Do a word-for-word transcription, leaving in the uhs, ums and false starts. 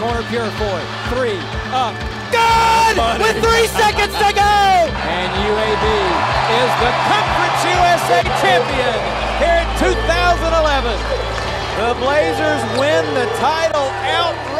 corner, Purefoy. Three, up, good! With three seconds to go! And U A B is the Conference U S A champion here in two thousand eleven. The Blazers win the title outright.